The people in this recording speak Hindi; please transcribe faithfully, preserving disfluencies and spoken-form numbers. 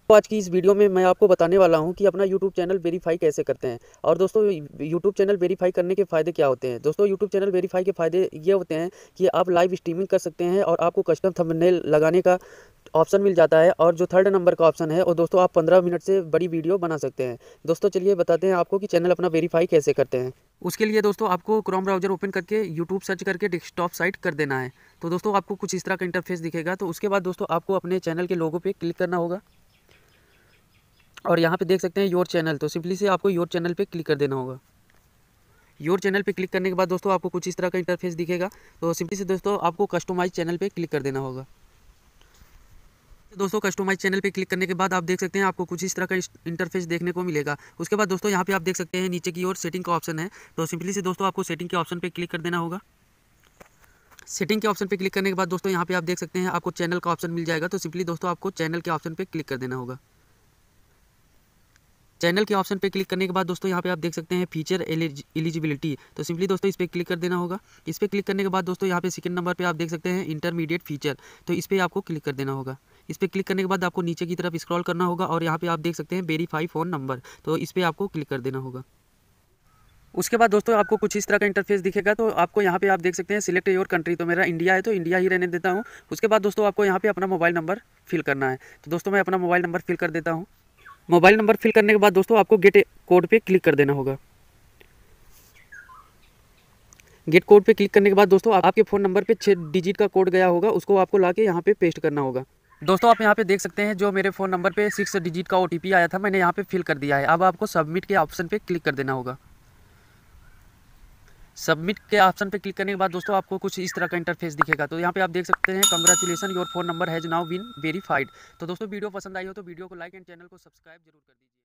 तो आज की इस वीडियो में मैं आपको बताने वाला हूं कि अपना यूट्यूब चैनल वेरीफाई कैसे करते हैं। और दोस्तों, यूट्यूब चैनल वेरीफाई करने के फ़ायदे क्या होते हैं। दोस्तों, यूट्यूब चैनल वेरीफाई के फ़ायदे ये होते हैं कि आप लाइव स्ट्रीमिंग कर सकते हैं और आपको कस्टम थंबनेल लगाने का ऑप्शन मिल जाता है। और जो थर्ड नंबर का ऑप्शन है, और दोस्तों आप पंद्रह मिनट से बड़ी वीडियो बना सकते हैं। दोस्तों चलिए बताते हैं आपको कि चैनल अपना वेरीफाई कैसे करते हैं। उसके लिए दोस्तों आपको क्रोम ब्राउज़र ओपन करके यूट्यूब सर्च करके डेस्कटॉप साइट कर देना है। तो दोस्तों आपको कुछ इस तरह का इंटरफेस दिखेगा। तो उसके बाद दोस्तों आपको अपने चैनल के लोगो पे क्लिक करना होगा और यहाँ पे देख सकते हैं योर चैनल। तो सिंपली से आपको योर चैनल पे क्लिक कर देना होगा। योर चैनल पे क्लिक करने के बाद दोस्तों आपको कुछ इस तरह का इंटरफेस दिखेगा। तो सिंपली से दोस्तों आपको कस्टमाइज चैनल पे क्लिक कर देना होगा। दोस्तों कस्टमाइज चैनल पे क्लिक करने के बाद आप देख सकते हैं आपको कुछ इस तरह का इंटरफेस देखने को मिलेगा। उसके बाद दोस्तों यहाँ पे आप देख सकते हैं नीचे की ओर सेटिंग का ऑप्शन है। तो सिंपली से दोस्तों आपको सेटिंग के ऑप्शन पे क्लिक कर देना होगा। सेटिंग के ऑप्शन पे क्लिक करने के बाद दोस्तों यहाँ पे आप देख सकते हैं आपको चैनल का ऑप्शन मिल जाएगा। तो सिंपली दोस्तों आपको चैनल के ऑप्शन पे क्लिक कर देना होगा। चैनल के ऑप्शन पे क्लिक करने के बाद दोस्तों यहाँ पे आप देख सकते हैं फीचर एलिजिबिलिटी। तो सिंपली दोस्तों इस पर क्लिक कर देना होगा। इस पर क्लिक करने के बाद दोस्तों यहाँ पे सेकंड नंबर पे आप देख सकते हैं इंटरमीडिएट फीचर। तो इस पर आपको क्लिक कर देना होगा। इस पर क्लिक करने के बाद आपको नीचे की तरफ स्क्रॉल करना होगा और यहाँ पे आप देख सकते हैं वेरीफाई फ़ोन नंबर। तो इस पर आपको क्लिक कर देना होगा। उसके बाद दोस्तों आपको कुछ इस तरह का इंटरफेस दिखेगा। तो आपको यहाँ पे आप देख सकते हैं सिलेक्ट योर कंट्री। तो मेरा इंडिया है तो इंडिया ही रहने देता हूँ। उसके बाद दोस्तों आपको यहाँ पे अपना मोबाइल नंबर फिल करना है। तो दोस्तों मैं अपना मोबाइल नंबर फिल कर देता हूँ। मोबाइल नंबर फिल करने के बाद दोस्तों आपको गेट कोड पे क्लिक कर देना होगा। गेट कोड पे क्लिक करने के बाद दोस्तों आपके फ़ोन नंबर पे छः डिजिट का कोड गया होगा, उसको आपको लाके यहाँ पे पेस्ट करना होगा। दोस्तों आप यहाँ पे देख सकते हैं जो मेरे फ़ोन नंबर पे सिक्स डिजिट का ओटीपी आया था, मैंने यहाँ पे फिल कर दिया है। अब आपको सबमिट के ऑप्शन पे क्लिक कर देना होगा। सबमिट के ऑप्शन पे क्लिक करने के बाद दोस्तों आपको कुछ इस तरह का इंटरफेस दिखेगा। तो यहाँ पे आप देख सकते हैं congratulations your phone number has now been verified. तो दोस्तों वीडियो पसंद आई हो तो वीडियो को लाइक एंड चैनल को सब्सक्राइब जरूर कर दीजिए।